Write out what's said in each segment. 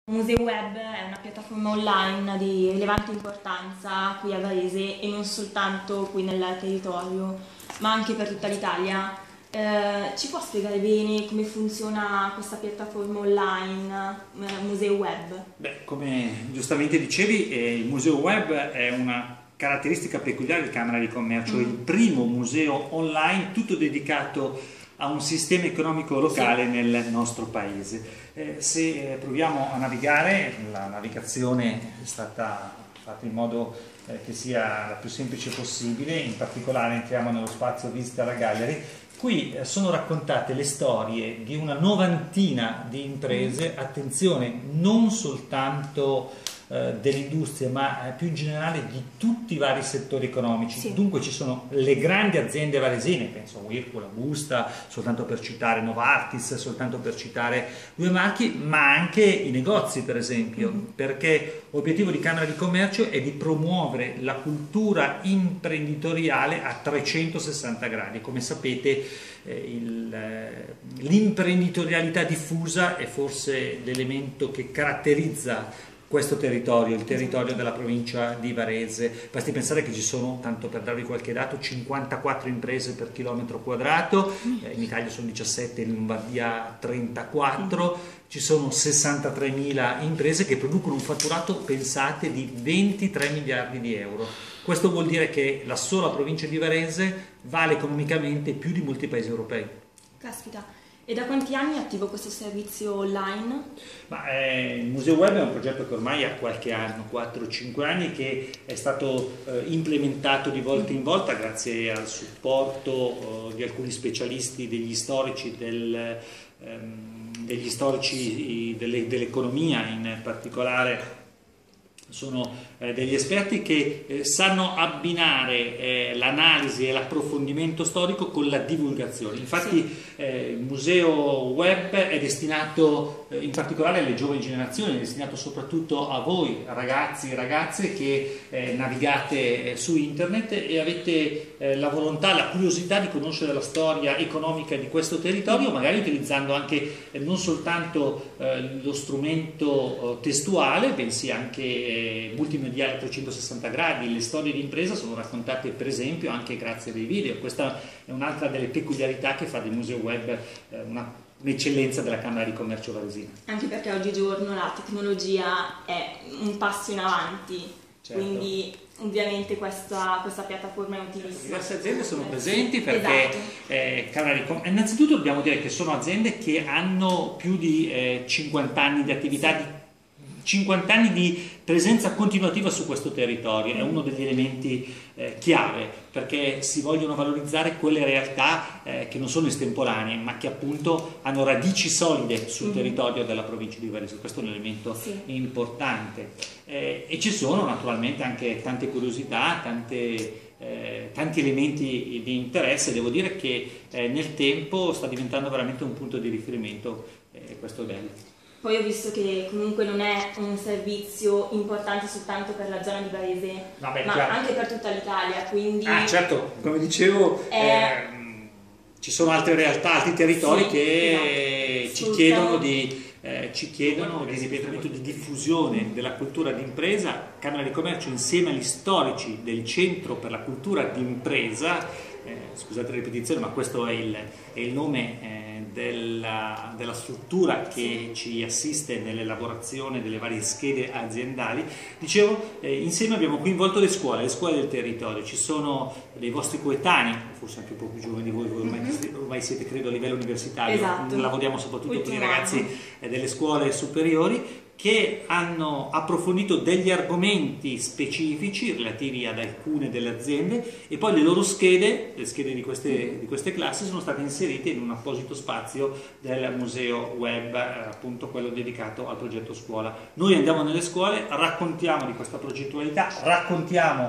Museo Web è una piattaforma online di rilevante importanza qui a Varese e non soltanto qui nel territorio, ma anche per tutta l'Italia. Ci può spiegare bene come funziona questa piattaforma online, Museo Web? Beh, come giustamente dicevi, il Museo Web è una caratteristica peculiare di Camera di Commercio, è il primo museo online tutto dedicato a un sistema economico locale nel nostro paese. Se proviamo a navigare, la navigazione è stata fatta in modo che sia la più semplice possibile, in particolare entriamo nello spazio Visita alla Gallery. Qui sono raccontate le storie di una novantina di imprese, attenzione, non soltanto dell'industria, ma più in generale di tutti i vari settori economici. Sì. Dunque ci sono le grandi aziende varesine, penso a Whirlpool, a Busta, soltanto per citare Novartis, soltanto per citare due marchi, ma anche i negozi, per esempio, perché l'obiettivo di Camera di Commercio è di promuovere la cultura imprenditoriale a 360 gradi. Come sapete, l'imprenditorialità diffusa è forse l'elemento che caratterizza questo territorio, il territorio della provincia di Varese. Basti pensare che ci sono, tanto per darvi qualche dato, 54 imprese per chilometro quadrato, in Italia sono 17, in Lombardia 34, ci sono 63.000 imprese che producono un fatturato, pensate, di 23 miliardi di euro. Questo vuol dire che la sola provincia di Varese vale economicamente più di molti paesi europei. Caspita. E da quanti anni è attivo questo servizio online? Il Museo Web è un progetto che ormai ha qualche anno, 4-5 anni, che è stato implementato di volta in volta grazie al supporto di alcuni specialisti, degli storici dell'economia in particolare. Sono degli esperti che sanno abbinare l'analisi e l'approfondimento storico con la divulgazione. Infatti il Museo Web è destinato in particolare alle giovani generazioni, è destinato soprattutto a voi ragazzi e ragazze che navigate su internet e avete la volontà, la curiosità di conoscere la storia economica di questo territorio, magari utilizzando anche non soltanto lo strumento testuale, bensì anche multimediale a 360 gradi. Le storie di impresa sono raccontate per esempio anche grazie a dei video. Questa è un'altra delle peculiarità che fa del Museo Web un'eccellenza della Camera di Commercio varesina. Anche perché oggigiorno la tecnologia è un passo in avanti, certo. Quindi ovviamente questa piattaforma è utilissima. Diverse aziende sono presenti perché innanzitutto dobbiamo dire che sono aziende che hanno più di 50 anni di attività, 50 anni di presenza continuativa su questo territorio. È uno degli elementi chiave, perché si vogliono valorizzare quelle realtà che non sono estemporanee, ma che appunto hanno radici solide sul territorio della provincia di Varese. Questo è un elemento importante. E ci sono naturalmente anche tante curiosità, tanti elementi di interesse. Devo dire che nel tempo sta diventando veramente un punto di riferimento, questo è bello. Poi ho visto che comunque non è un servizio importante soltanto per la zona di Varese, ma anche per tutta l'Italia, quindi... certo, come dicevo, ci sono altre realtà, altri territori che ci chiedono di ripetimento, di diffusione della cultura d'impresa. Camera di Commercio, insieme agli storici del Centro per la Cultura d'Impresa, scusate la ripetizione, ma questo è il nome della struttura che ci assiste nell'elaborazione delle varie schede aziendali. Dicevo, insieme abbiamo coinvolto le scuole del territorio. Ci sono dei vostri coetanei, forse anche un po' più giovani di voi, ormai siete credo a livello universitario. Esatto. Lavoriamo soprattutto con i ragazzi delle scuole superiori, che hanno approfondito degli argomenti specifici relativi ad alcune delle aziende, e poi le loro schede, le schede di queste classi, sono state inserite in un apposito spazio del Museo Web, appunto quello dedicato al progetto scuola. Noi andiamo nelle scuole, raccontiamo di questa progettualità, raccontiamo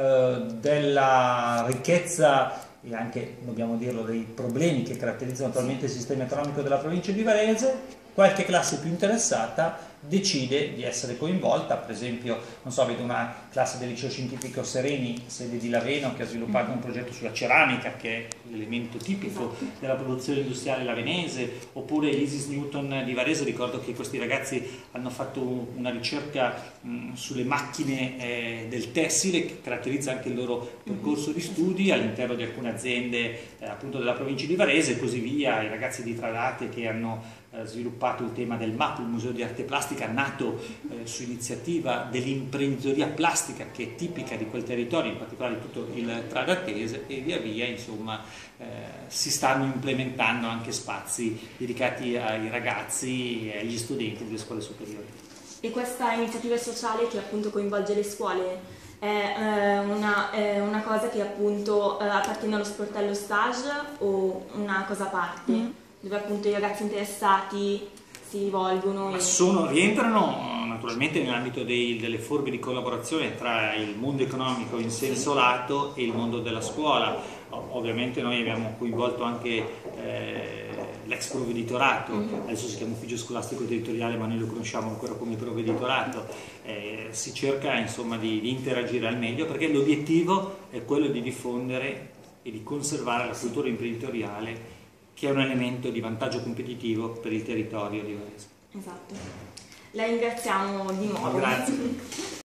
della ricchezza e anche, dobbiamo dirlo, dei problemi che caratterizzano attualmente il sistema economico della provincia di Varese. Qualche classe più interessata decide di essere coinvolta. Per esempio, non so, vedo una classe del liceo scientifico Sereni, sede di Laveno, che ha sviluppato un progetto sulla ceramica, che è l'elemento tipico della produzione industriale lavenese, oppure l'Isis Newton di Varese. Ricordo che questi ragazzi hanno fatto una ricerca sulle macchine del tessile, che caratterizza anche il loro percorso di studi all'interno di alcune aziende appunto della provincia di Varese e così via. I ragazzi di Tradate che hanno sviluppato il tema del MAP, il Museo di Arte Plastica, nato su iniziativa dell'imprenditoria plastica che è tipica di quel territorio, in particolare di tutto il tradatese, e via via insomma si stanno implementando anche spazi dedicati ai ragazzi e agli studenti delle scuole superiori. E questa iniziativa sociale che appunto coinvolge le scuole è una cosa che appunto appartiene allo sportello stage o una cosa a parte? Dove appunto i ragazzi interessati si rivolgono? Rientrano naturalmente nell'ambito delle forme di collaborazione tra il mondo economico in senso lato e il mondo della scuola. Ovviamente noi abbiamo coinvolto anche l'ex provveditorato, adesso si chiama ufficio scolastico territoriale ma noi lo conosciamo ancora come provveditorato. Si cerca insomma di interagire al meglio, perché l'obiettivo è quello di diffondere e di conservare la cultura imprenditoriale, che è un elemento di vantaggio competitivo per il territorio di Varese. Esatto. La ringraziamo di nuovo. Grazie.